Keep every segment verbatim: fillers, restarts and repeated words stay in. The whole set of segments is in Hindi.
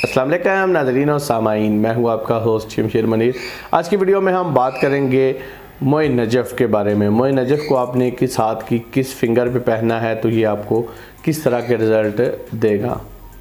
अस्सलाम वालेकुम नाज़रीन और सामाईन, मैं हूं आपका होस्ट शमशेर मनीर। आज की वीडियो में हम बात करेंगे मोए नजफ़ के बारे में। मोए नजफ़ को आपने किस हाथ की किस फिंगर पे पहनना है तो ये आपको किस तरह के रिज़ल्ट देगा।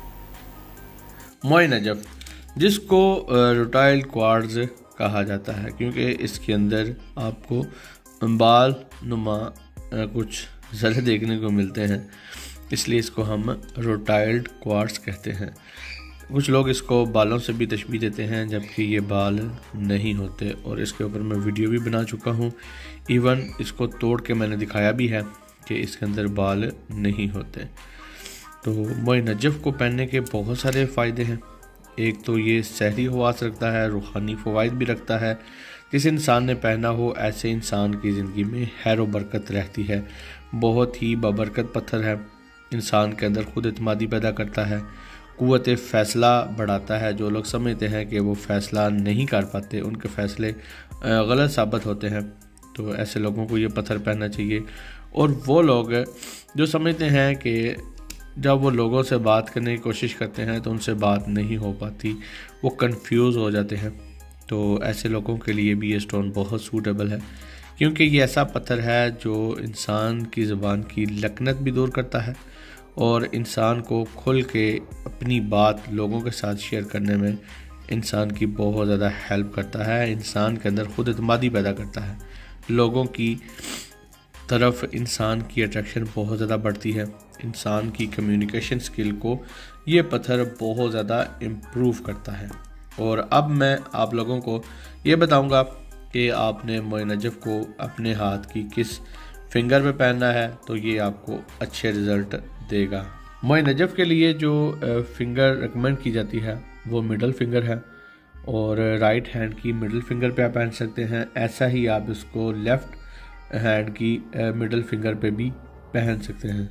मोए नजफ़, जिसको रोटाइल क्वार्ट्ज कहा जाता है, क्योंकि इसके अंदर आपको बाल नुमा कुछ ज़रे देखने को मिलते हैं, इसलिए इसको हम रोटाइल्ड क्वार्ट्ज कहते हैं। कुछ लोग इसको बालों से भी तशबीह देते हैं, जबकि ये बाल नहीं होते और इसके ऊपर मैं वीडियो भी बना चुका हूँ। इवन इसको तोड़ के मैंने दिखाया भी है कि इसके अंदर बाल नहीं होते। तो मोए नजफ़ को पहनने के बहुत सारे फ़ायदे हैं। एक तो ये सहरी हवास रखता है, रूहानी फ़वाइद भी रखता है। जिस इंसान ने पहना हो ऐसे इंसान की ज़िंदगी में खैर व बरकत रहती है। बहुत ही बाबरकत पत्थर है, इंसान के अंदर खुद एतमादी पैदा करता है, क़ुव्वत फ़ैसला बढ़ाता है। जो लोग समझते हैं कि वो फ़ैसला नहीं कर पाते, उनके फ़ैसले गलत साबित होते हैं, तो ऐसे लोगों को ये पत्थर पहनना चाहिए। और वो लोग जो समझते हैं कि जब वो लोगों से बात करने की कोशिश करते हैं तो उनसे बात नहीं हो पाती, वो कंफ्यूज हो जाते हैं, तो ऐसे लोगों के लिए भी ये स्टोन बहुत सूटेबल है, क्योंकि ये ऐसा पत्थर है जो इंसान की ज़ुबान की लकनत भी दूर करता है और इंसान को खुल के अपनी बात लोगों के साथ शेयर करने में इंसान की बहुत ज़्यादा हेल्प करता है। इंसान के अंदर खुद एतमादी पैदा करता है, लोगों की तरफ इंसान की अट्रैक्शन बहुत ज़्यादा बढ़ती है। इंसान की कम्युनिकेशन स्किल को ये पत्थर बहुत ज़्यादा इम्प्रूव करता है। और अब मैं आप लोगों को ये बताऊंगा कि आपने मोए नजफ़ को अपने हाथ की किस फिंगर पे पहनना है तो ये आपको अच्छे रिज़ल्ट देगा। मोए नजफ़ के लिए जो फिंगर रिकमेंड की जाती है वो मिडल फिंगर है, और राइट हैंड की मिडल फिंगर पे आप पहन सकते हैं। ऐसा ही आप इसको लेफ़्ट हैंड की मिडल फिंगर पे भी पहन सकते हैं।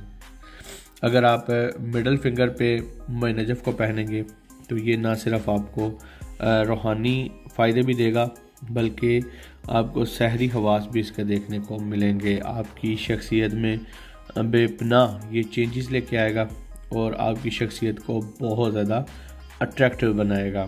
अगर आप मिडल फिंगर पे मोए नजफ़ को पहनेंगे तो ये ना सिर्फ आपको रूहानी फ़ायदे भी देगा, बल्कि आपको सहरी हवास भी इसके देखने को मिलेंगे। आपकी शख्सियत में बेपनाह ये चेंजेस लेके आएगा और आपकी शख्सियत को बहुत ज़्यादा अट्रैक्टिव बनाएगा।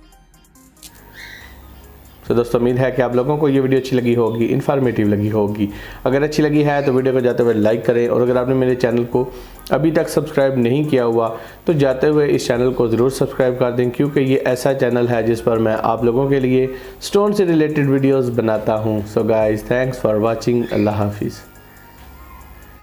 तो दोस्तों, उम्मीद है कि आप लोगों को ये वीडियो अच्छी लगी होगी, इन्फॉर्मेटिव लगी होगी। अगर अच्छी लगी है तो वीडियो को जाते हुए लाइक करें, और अगर आपने मेरे चैनल को अभी तक सब्सक्राइब नहीं किया हुआ तो जाते हुए इस चैनल को ज़रूर सब्सक्राइब कर दें, क्योंकि ये ऐसा चैनल है जिस पर मैं आप लोगों के लिए स्टोन से रिलेटेड वीडियोज़ बनाता हूँ। So guys, thanks for watching. अल्लाह हाफिज़।